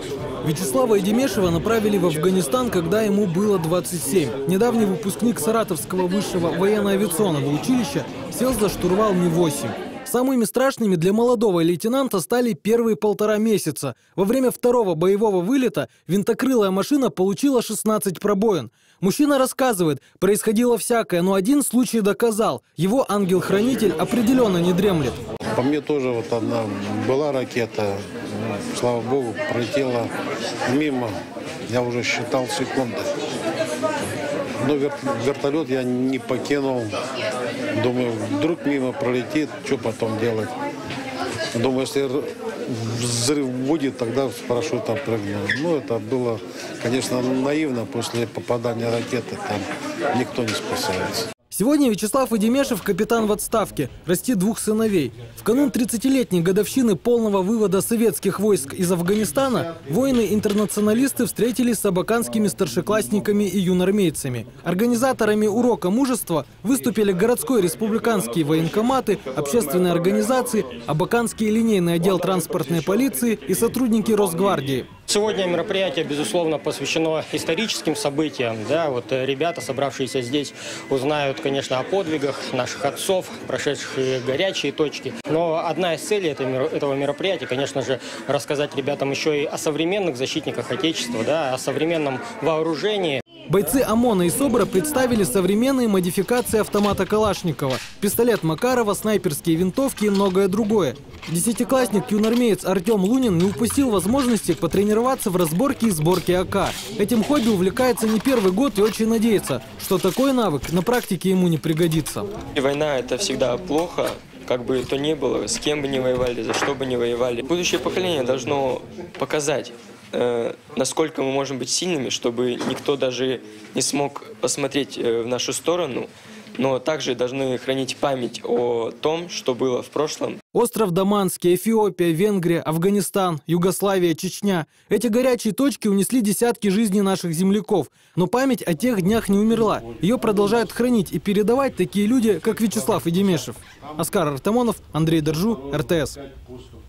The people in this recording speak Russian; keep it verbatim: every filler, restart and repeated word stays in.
Вячеслава Идемешева направили в Афганистан, когда ему было двадцать семь. Недавний выпускник Саратовского высшего военно-авиационного училища сел за штурвал Ми восемь. Самыми страшными для молодого лейтенанта стали первые полтора месяца. Во время второго боевого вылета винтокрылая машина получила шестнадцать пробоин. Мужчина рассказывает, происходило всякое, но один случай доказал. Его ангел-хранитель определенно не дремлет. По мне тоже вот одна была ракета, слава богу, пролетела мимо. Я уже считал секунды. Но вертолет я не покинул. Думаю, вдруг мимо пролетит, что потом делать. Думаю, если взрыв будет, тогда с парашютом прыгну. Ну, это было, конечно, наивно. После попадания ракеты там никто не спасается. Сегодня Вячеслав Идемешев, капитан в отставке, растит двух сыновей. В канун тридцатилетней годовщины полного вывода советских войск из Афганистана воины-интернационалисты встретились с абаканскими старшеклассниками и юноармейцами. Организаторами урока мужества выступили городской республиканские военкоматы, общественные организации, абаканский линейный отдел транспортной полиции и сотрудники Росгвардии. Сегодня мероприятие, безусловно, посвящено историческим событиям. Да, вот ребята, собравшиеся здесь, узнают, конечно, о подвигах наших отцов, прошедших горячие точки. Но одна из целей этого мероприятия, конечно же, рассказать ребятам еще и о современных защитниках Отечества, да, о современном вооружении. Бойцы ОМОНа и СОБРа представили современные модификации автомата Калашникова, пистолет Макарова, снайперские винтовки и многое другое. Десятиклассник-юнормеец Артем Лунин не упустил возможности потренироваться в разборке и сборке А К. Этим хобби увлекается не первый год и очень надеется, что такой навык на практике ему не пригодится. Война – это всегда плохо. Как бы то ни было, с кем бы ни воевали, за что бы ни воевали. Будущее поколение должно показать, э, насколько мы можем быть сильными, чтобы никто даже не смог посмотреть э, в нашу сторону, но также должны хранить память о том, что было в прошлом. Остров Даманский, Эфиопия, Венгрия, Афганистан, Югославия, Чечня. Эти горячие точки унесли десятки жизней наших земляков. Но память о тех днях не умерла. Ее продолжают хранить и передавать такие люди, как Вячеслав Идемешев. Оскар Артамонов, Андрей Доржу, Эр Тэ Эс.